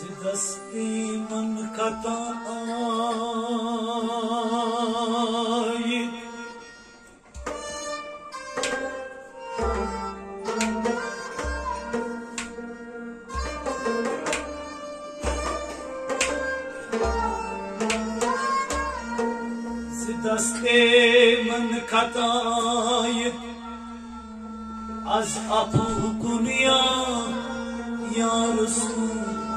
دستی من خطا آید دستی من خطا آید از ابو دنیا یا رسول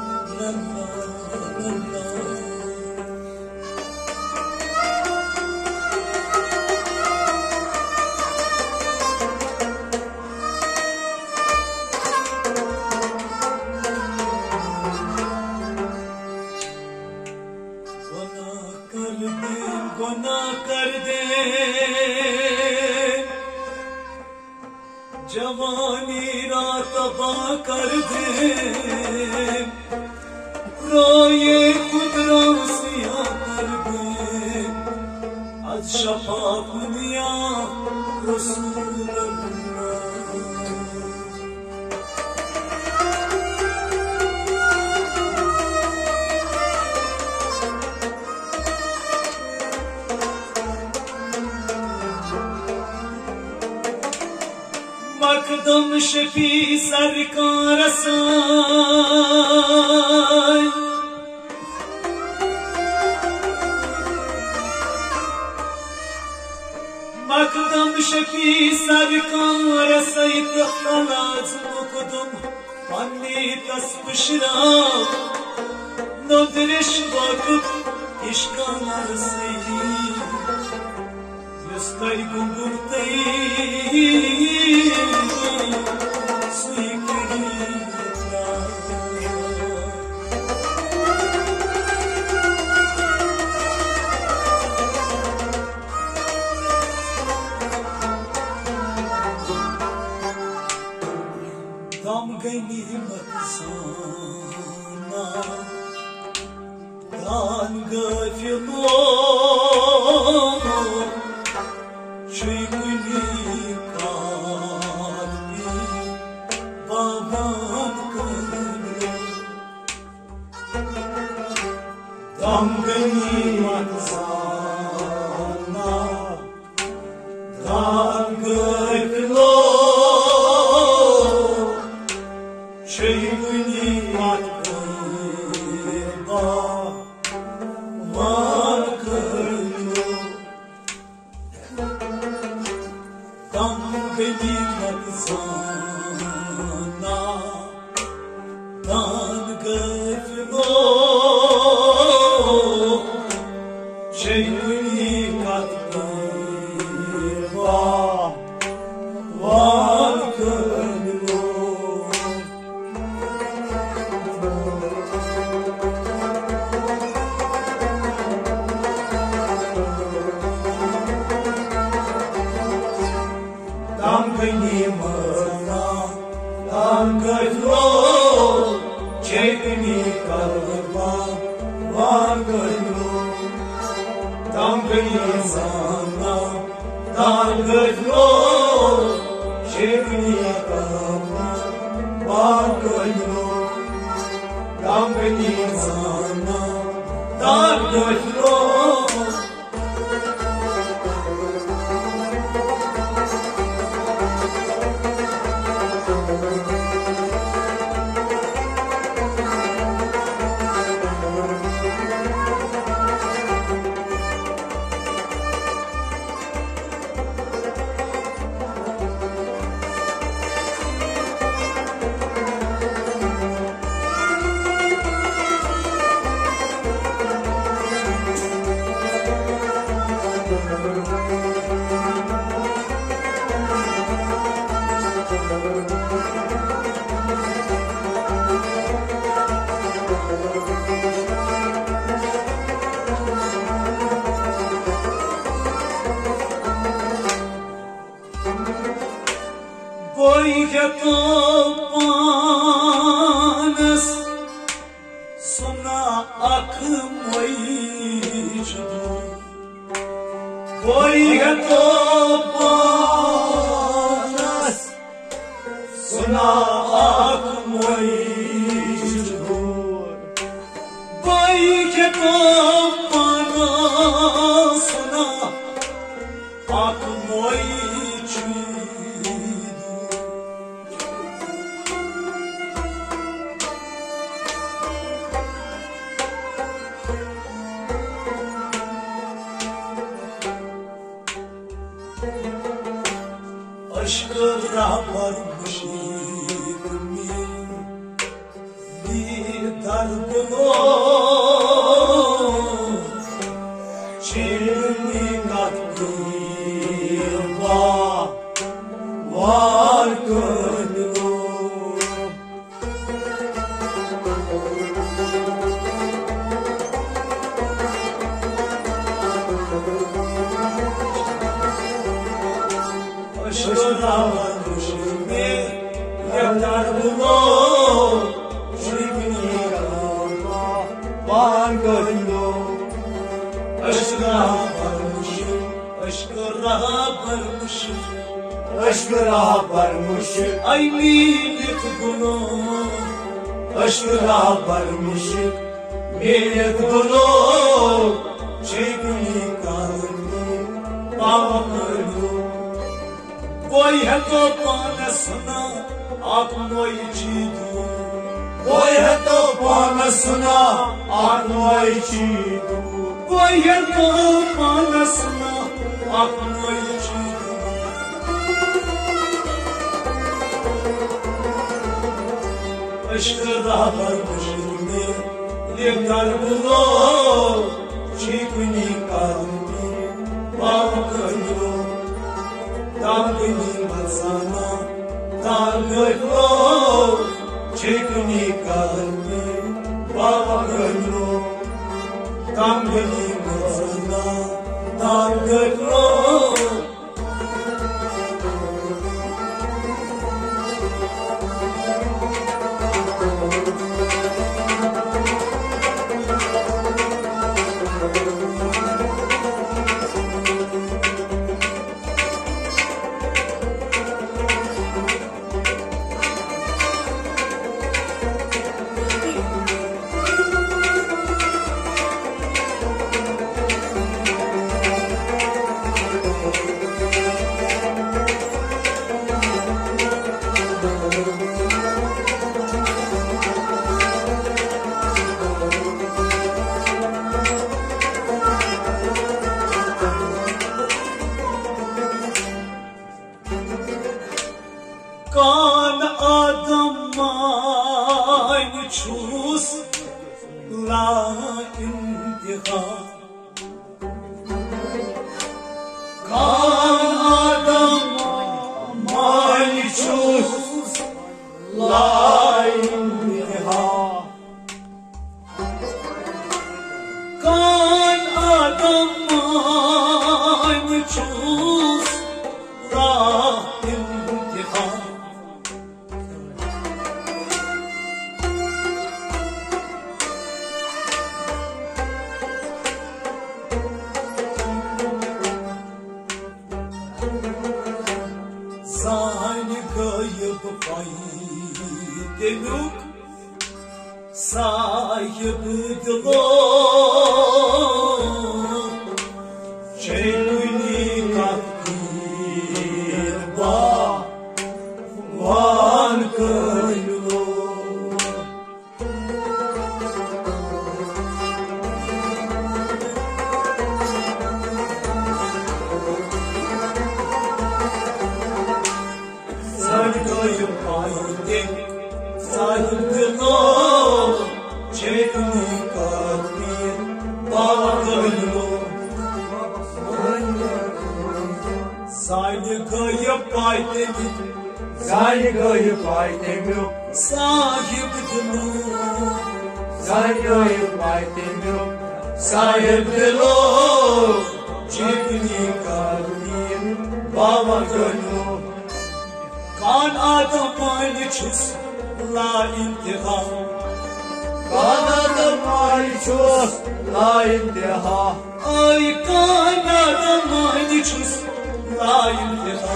गुनाह कर दे जवानी रात तबाह कर दे रोए खुद रासिया कर दे आज शफा दुनिया रसूल मखदूम शफी सरकार साई मखदूम शफी सरकार साई खलाज मखदूम पन्नी तस्बशरा नदरश वक्त इश्कार साई يستي قنبرتي دام گنی متسانا دان گفنو شيخني قلبي بابام كله دامغني متسانا دامغلو شيخني قلبي بابام كله دامغني متسانا دامغلو شيخني قلبي بابام كله دامغني متسانا دامغلو شيخني قلبي بابام كله دامغني متسانا دامغلو شيخني قلبي بابام كله دامغني متسانا دامغلو Boy topanes sona akım vayıcdu Boy topanes sona akım vayıcdu manasına aklıma içiyor. Aşkına varmışım bir darbına çirkin aklımda var gönlüm. Aşkına varmışım bir darbına var gönlüm. Aşkına varmışım, aşkına varmışım, aşkına varmışım. Ay millet bunu, aşkına varmışım, millet bunu. Çekini kalbim, bağırdım. Vay heto panasına, aklıma içiyor. Vay heto panasına, aklıma içiyor. Vay heto panasına, aklıma içiyor. Aşkına varmışım bir darbına çekini kalbim bağırıyor. Dalgını sana dalgıyor. Çekini kalbim bağırıyor. Dalgını sana dalgıyor. Kan adam aynı çuz la intiha. Kan adam aynı çuz la intiha. Kan adam aynı çuz la intiha. Zani kayıp faydem yok, sahibi dilom. Çekini kalbimde var gönlüm. Zani kayıp faydem sahibi dilom. Çekini kalbimde var gönlüm. Saygıyı faydem yok, Saygıyı faydem yok, sahibi dilom. saygıyı faydem yok, Sahip dilom. Çekini kalbim baba gönlüm. Kan adam aynı çiz la intiha. kanadım ayçuz la intiha. Ay kan adam aynı çiz la intiha.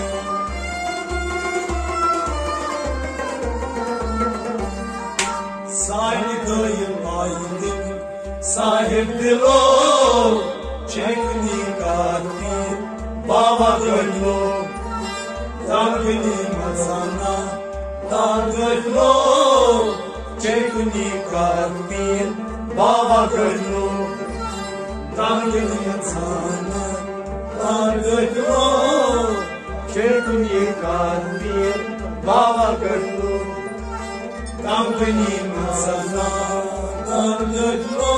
Saygıyı faydem Sahib दिलो चेकनी काती बाबा गलो तागनी मसाना तागलो चेकनी काती बाबा गलो तागनी मसाना तागलो चेकनी काती बाबा गलो तागनी मसाना तागलो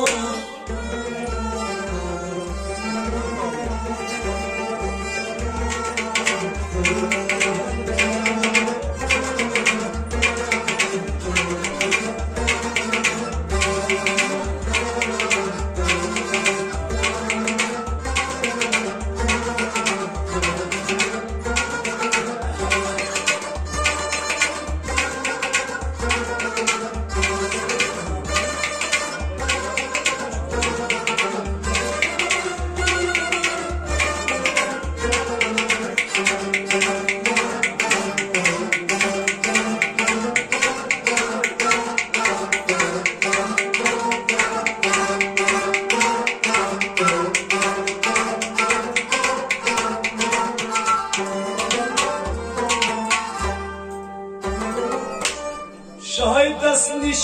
Şaydas niş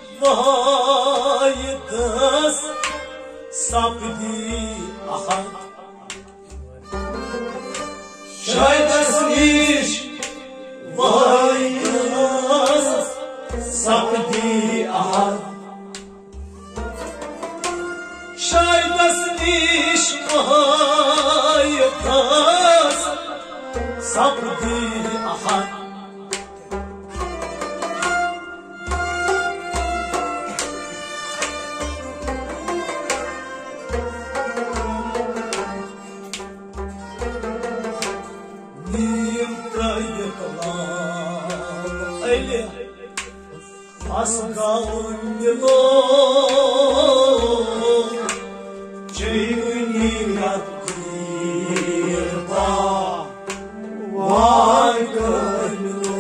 vaydas sapdi ahad Şaydas niş vaydas sapdi ahad Şaydas niş vaydas sapdi ahad Asgaunilo Ceyni Yatirpa Vaygalo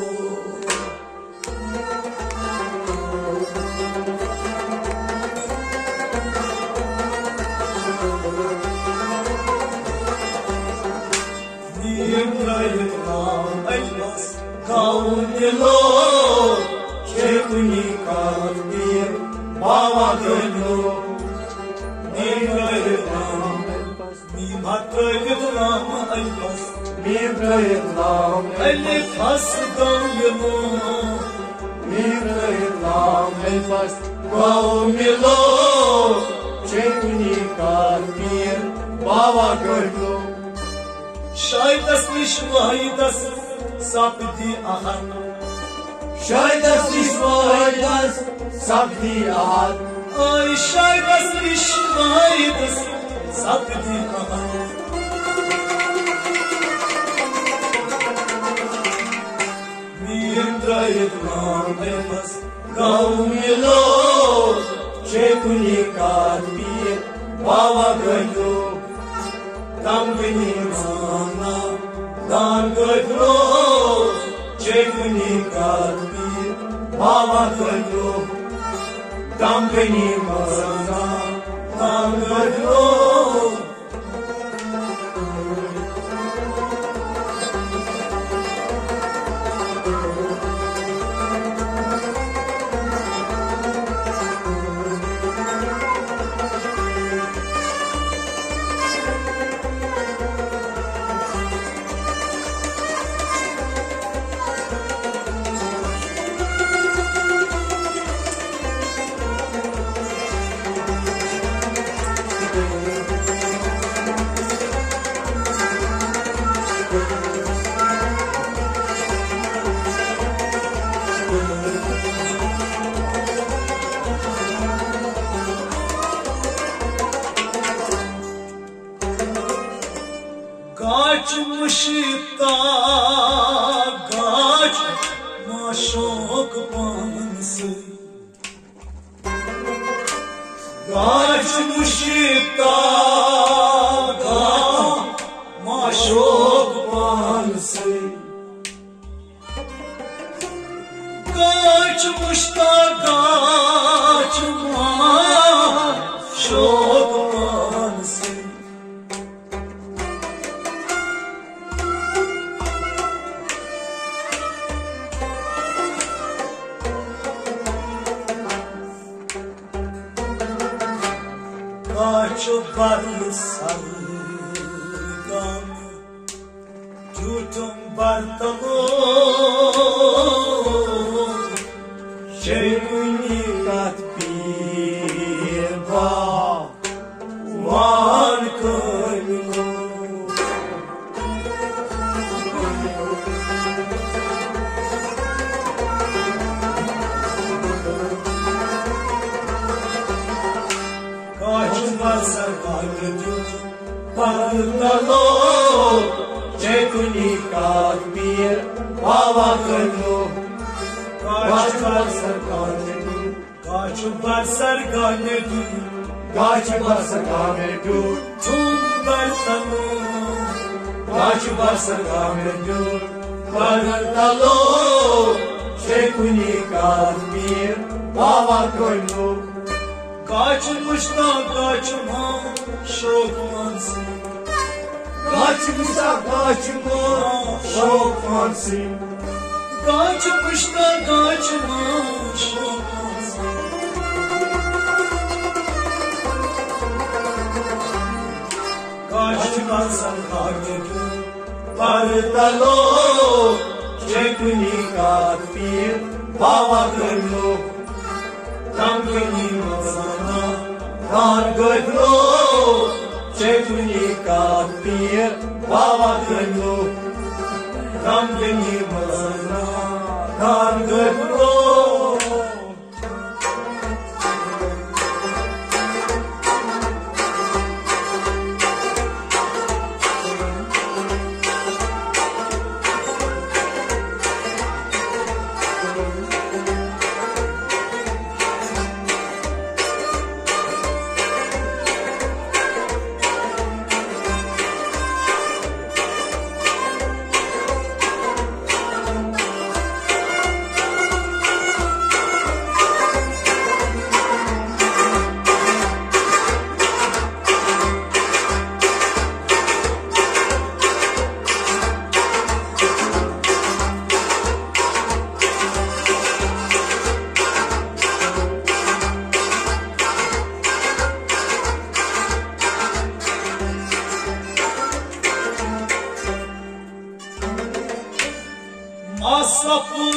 Nimrayla Aylas Gaunilo Cekuni kadir baba gelo Nimraylam Nimraylam Aylas Nimraylam Elifas Gaunilo Nimraylam Elifas Gaunilo Cekuni kadir baba gelo Şaydas nişvaydas sapdi ahad Şaydas nişvaydas sapdi ahad Ay şaydas nişvaydas sapdi ahad Nimraylam elmas gaumilo Cekuni kadir baba galo Damgani mana Damgalo Cekuni kadir baba galo Damgani mana Damgalo Kaçmışta kaç maşok pansı Kaçmışta kaç maşok pansı Kaçmışta kaç Kaçı barlı sargan Tutum bartalon Şekuni kat bir bağ var kaynu Kaçmaz sarganı tutum bartalon Şekuni kat bir bağ var kaynu Kaçmaz sarganı Kaçmaz sarganı Kaçmaz sarganı Tum bartalon Kaçmaz sarganı Bartalo Şekuni kat bir bağ var kaynu Kaçmış da kaçma şokmansın Kaçmışsa kaçma şokmansın Kaçmış da kaçma şokmansın Kaçmazsan kaçırım Bartalo Şekuni kat bir bağ var kaynu Tam benim sana Kar gaynu Şekuni kat bir bağ var kaynu Tam benim sana Kar gaynu Asapın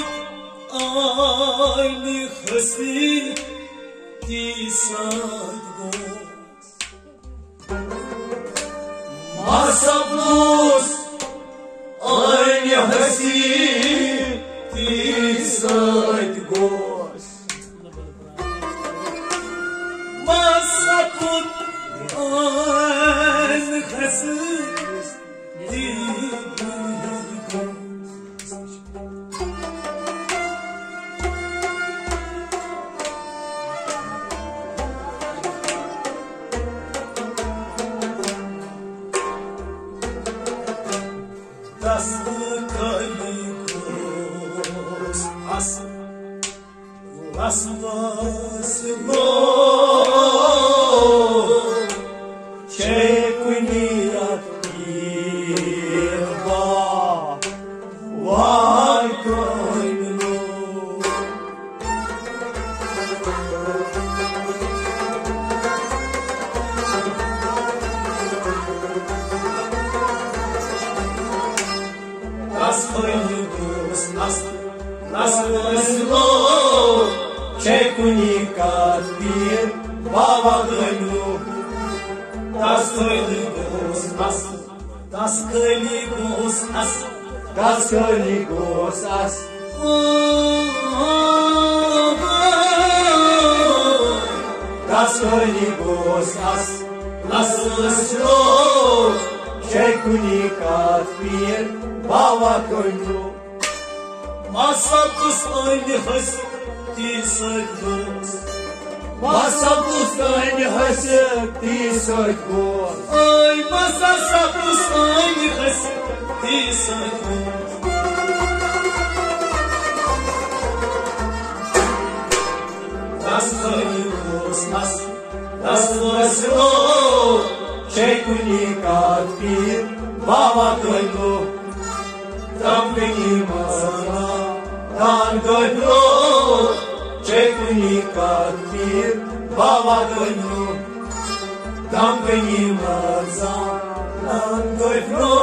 aynı hısı Tisadgos Masaplos Aynı hasi Tisadgos Masapın aynı hısı Tisadgos Das kaligos as vaslo Şekuni kat bir bağ var kaynu Das kaligos as vaslo Şekuni kat bir bağ var kaynu Das kaligos as Das kaligos as Kaskaligos as Kaskaligos as Nasılsın Şekuni kat bir bağ var kaynu Masapus aynı hısı Tisadgos Masapus aynı hası Tisadgos Ay masapus aynı hısı Tisadgos Das kaligos as Nasılsın Şekuni kat bir bağ var kaynu Tam benim sana Kan kaynu Şekuni kat bir bağ var kaynu Dam veni mărza, Nandoi vno.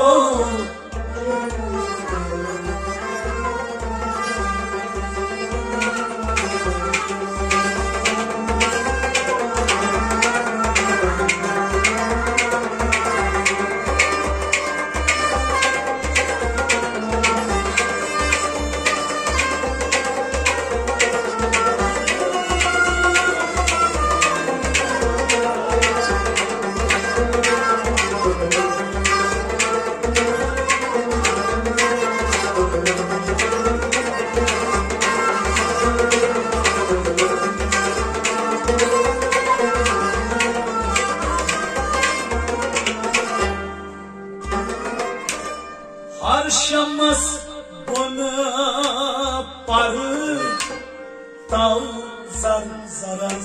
Harşamaz bana parı Tau zar zaraz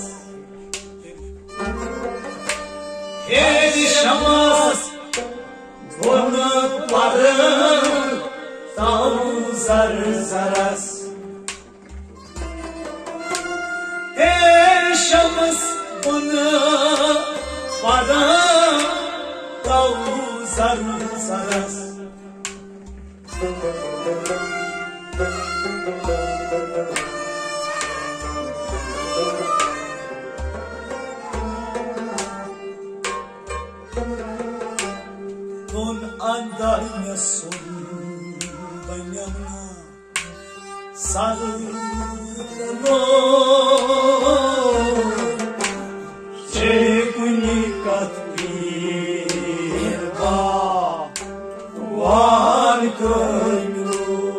Harşamaz bana parı Tau zar zaraz Harşamaz bana parı Tau zar zaraz Don andanya son banyana sarno Cekuni katpirba var könlü.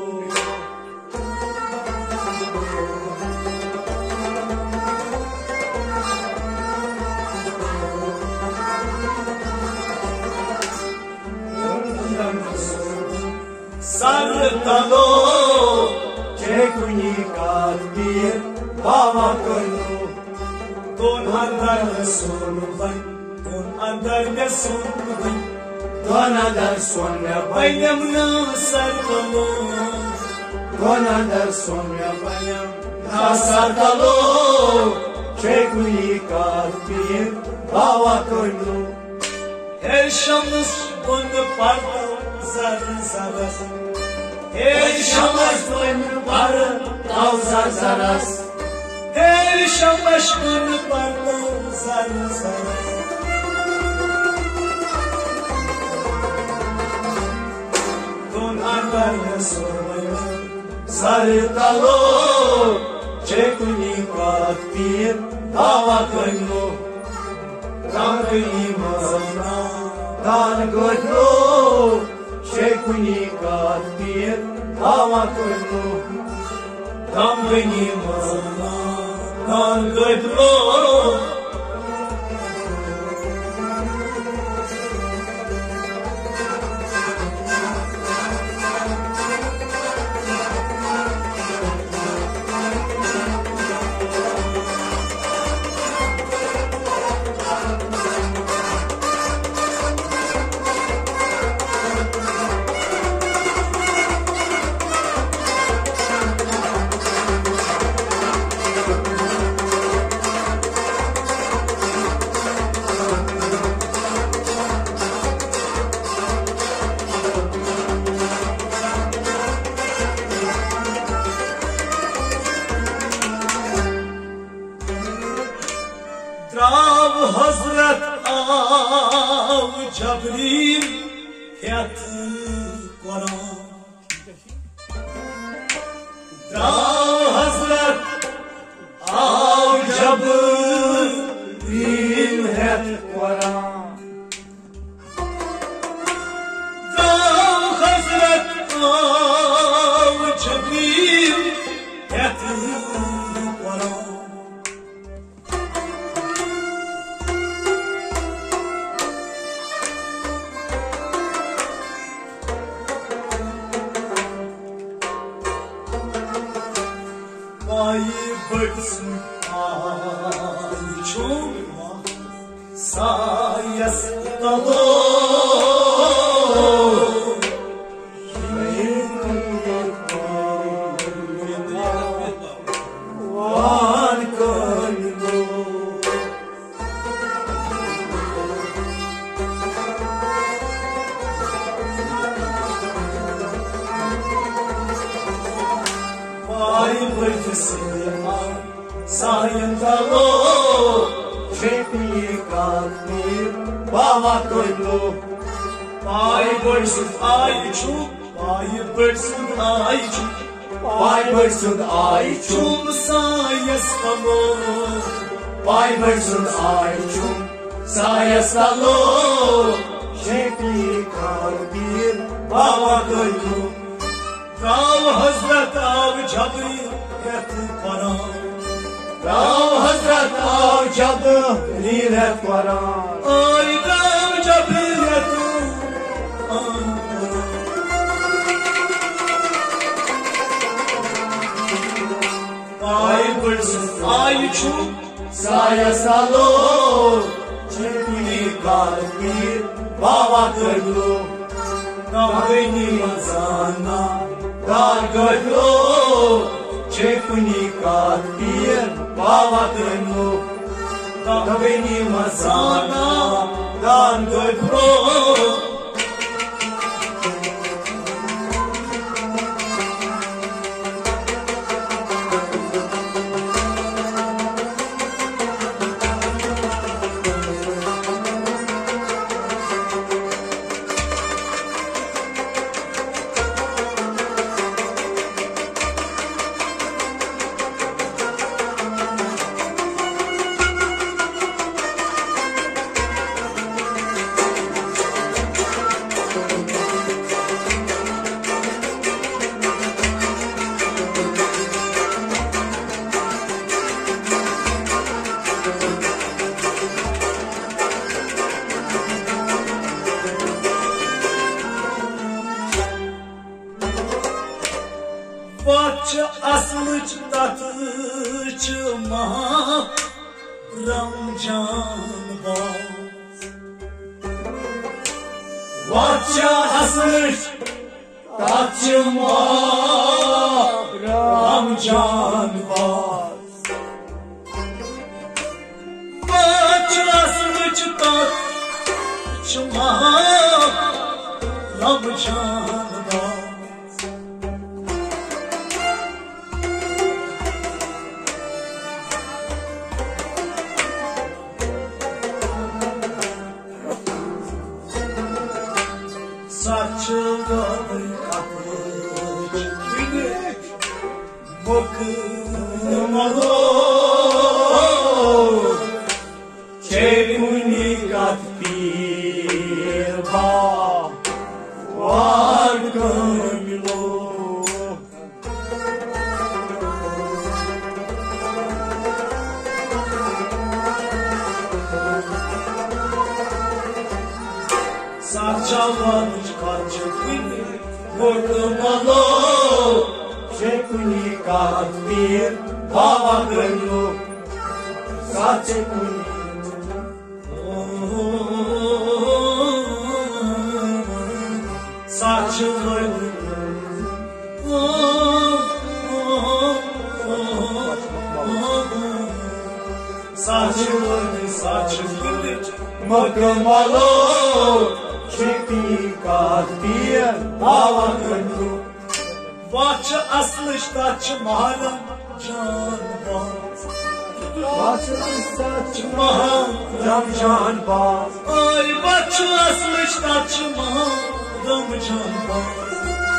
Sartalo Cekuni katpirba var könlü. Don andanya son bay Don andanya son bay Dona dar sonne bayım, Baynamna sartalo dona dar sonne bayım. Nasartalo Cekuni katpirba var könlü. Her şamız bunu parta zar zaraz Her şamız bunu parta Tau zar zaraz. Her şamız bunu parta zar zaraz Don andanya sormayı Sarıtalo Cekuni katpirba var könlü. Tam kıyımazına Dan gădlu, Cekuni katpirba var könlü. Tam kıyımazına Tam gıdlo Drav Hazret Av Cabril Fiyatı Koran Drav Hazret Av Cabril Het Koran. Drav Hazret Av Cabril Fiyatı Koran Vay bıksın ağuçuma sayas dalo Var könlü. bölgesinde sayında lo Çekmeyi kalkmayı baba koydu. Ay bölsün ay çul Ay bölsün ay çul Vay varsın ayçum, Çul sayesalo vay varsın ayçum, sayesalo. Şekli kalbim baba koydu. Rav Hazret Av Cabri Yeti Para Rav Hazret Av Cabri Riret Para. Ay Rav Cabri Yeti Ay bölsün ay çul Sayesalo. Şekli kalbim baba koydu. Benim Sana dar koydu. Çekni kalbim baba koydu. Benim sana dar koydu. Bahçe aslıç tatıçıma Ramcan baz Bahçe asmış taçıma Ramcan var. Bahçe aslıç tatıçıma Ramcan baz Saçıları kapıcı binek bakımalı Çekuni katpir var gönlü. Saçaları kaçı binek bakımalı Çekuni katpir var gönlü. Saçekuni Saçıları Saçıları saçıları Makamalı çekti katpir var gönlü. Bahçe aslı taçı mahallen can baz Bahçe saçma Ramcan baz. Ay bahçe aslı taçı mahallen can baz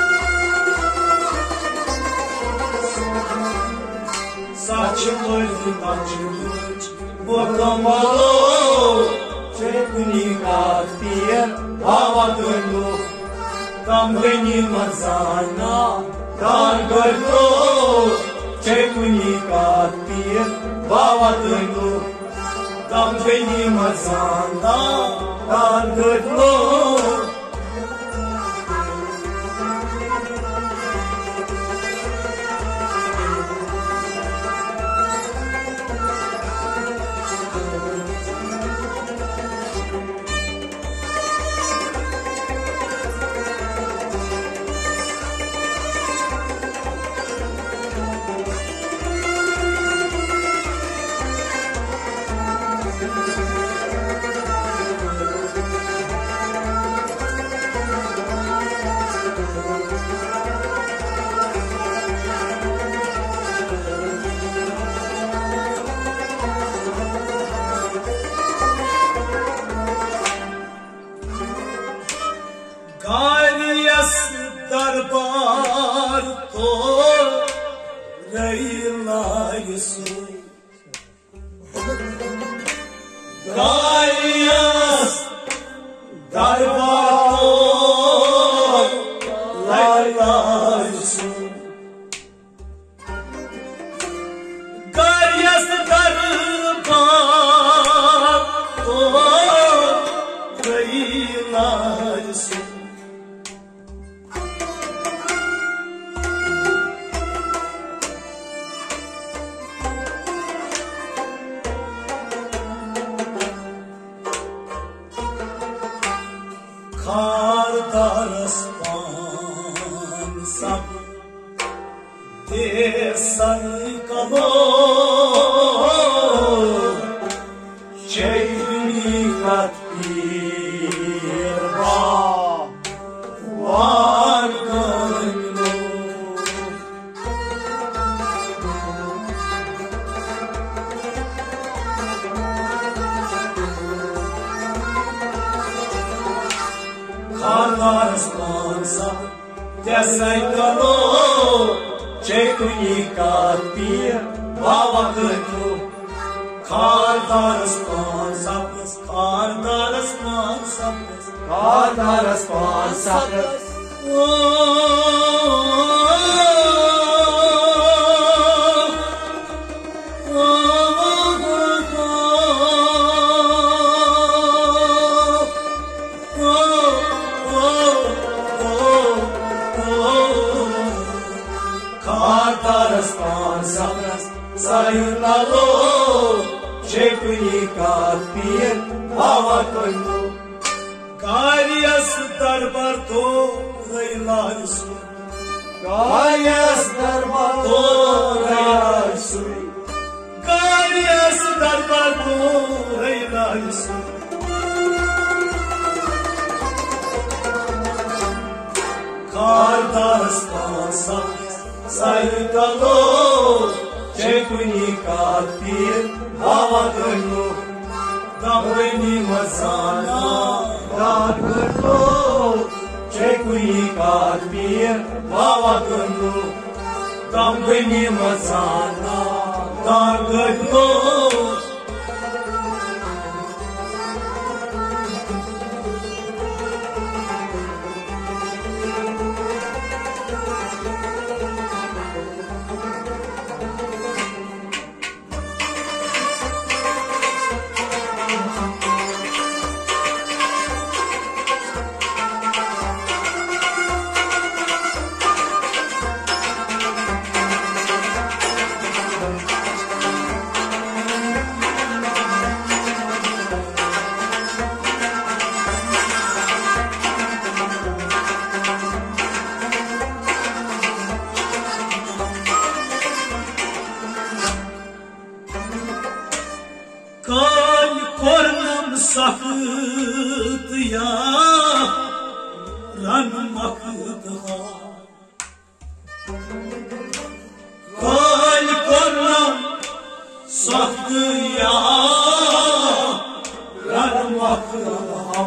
Saçıları taçımış Makamalı çekti katpir var gönlü. Tam benim sana dar gönlü. Çekti katpir var gönlü. Tam benim sana dar gönlü. Gaias darbator laylarsın. Gaias darbator laylarsın. Kardarastan sab desai kalo çeyni katpir var gönlü. Kardarastan sab desai kalo çeyni katpir var gönlü. Kardarastan sapız, Kardarastan sapız, Kardarastan sapız. Kardarastan sapız, sayınalo çekuni katpir hava koydu. Gaias darbator laylarsın. Gaias darbator laylarsın. Gaias darbator laylarsın. Kardarastan sapız, sayıkalo çekuni katpir hava gönlü. Dabweni mazana dar gönlü çekuni katpir hava gönlü. Dabweni mazana dar gönlü. Kal kornam sakıt ya ranım akıt ha. Kal kornam saktı ya ranım akıt ha.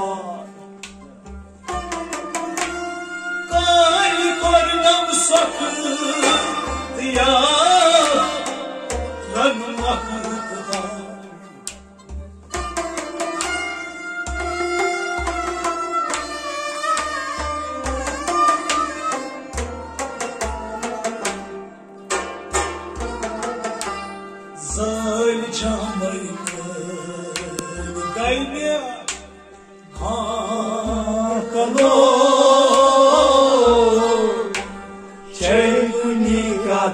Kal kornam saktı ya ranım akıt ha. Zăl cea mai gai mea acolo Ce-i unicat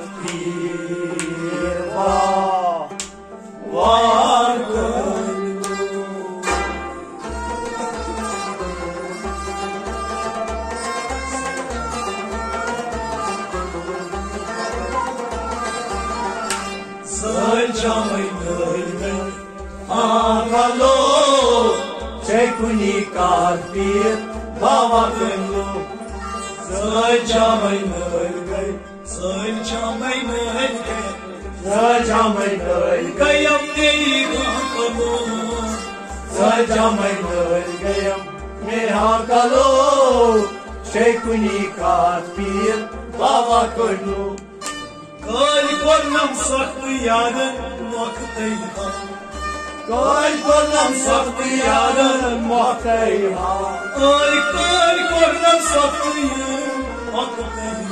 firma var gönlü. Zăl cea mai Acolo ce-i unicat firma var gönlü. Zăl cea mai nălgăi, zăl cea mai nălgăi, Zăl cea mai nălgăi, Găiam neiva acolo. Zăl cea mai nălgăi, acolo ce-i unicat firma var gönlü. Kali kornam saklı yarın noktayha. Koi kornam saklı yarın muhteyha. Ay kar kornam saklıyım akıtayım.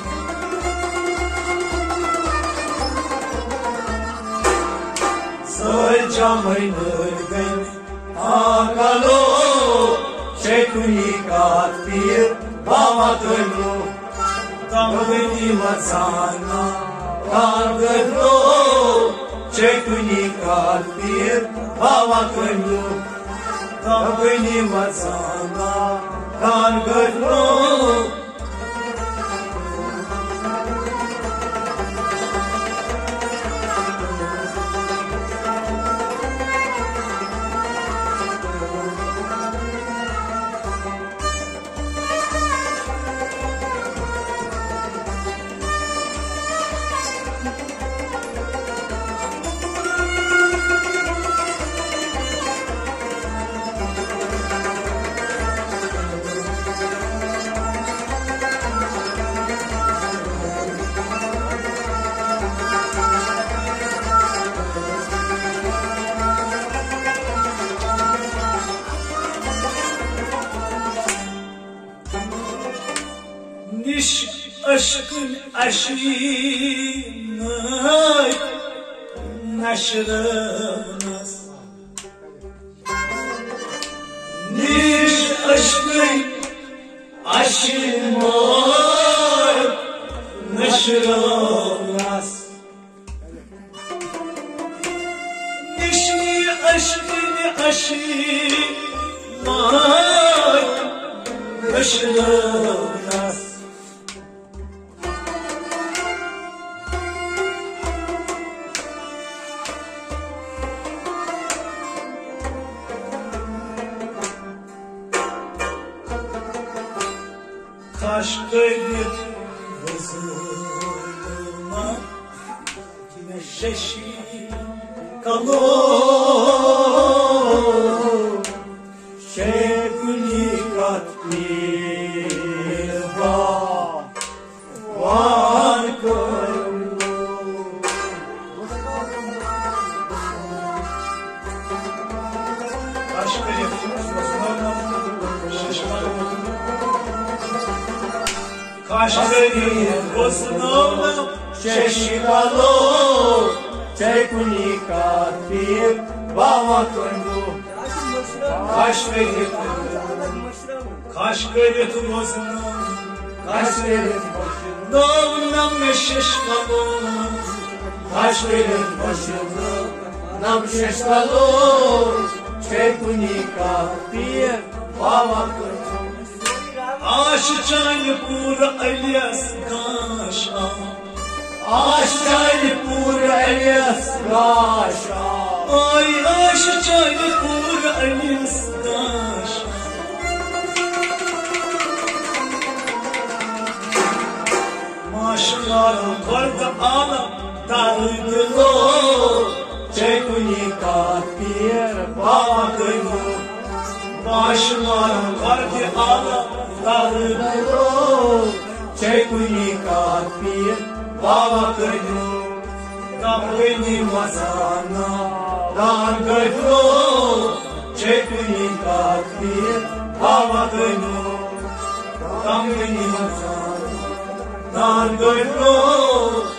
Săi cea-mai nălgăi, acolo, ce cunicat fir, mama călnu, Tăgăni mățana, tăgătlo, ce cunicat fir, mama călnu, Tăgăni mățana, tăgătlo, Niş aşkın aşkına naşırınız. Niş aşkın aşkına naşırınız. Niş aşkın aşkına naşırınız. Kaş kayıp hızıma yine şeşi kalır. Şekunikat mirva, var kırmızı. Kaş kayıp hızıma şeşi Kaş kayıp hızıma şeşi kalır. Şekunikat fir, mama călnu, Kaş kayıp hızıma Kaç verin başını, Dağından meşeş kalır. kaç verin başını, nam şeşkalur, çekunikat fir, mama călnu. Aşçaylı pur Elias Kaşa. Aşçaylı pur Elias Kaşa. Ay aşçaylı pur Elias Kaşa. Maşlarım vardı ağlam darıdılo. Çekunikat fir, mama călnu. Maşlarım vardı ağlam darıdılo. Çekunikat fir, mama călnu. Tăgăni Masana, tăgătlo, çekunikat fir, mama călnu. Tăgăni masana, tăgătlo,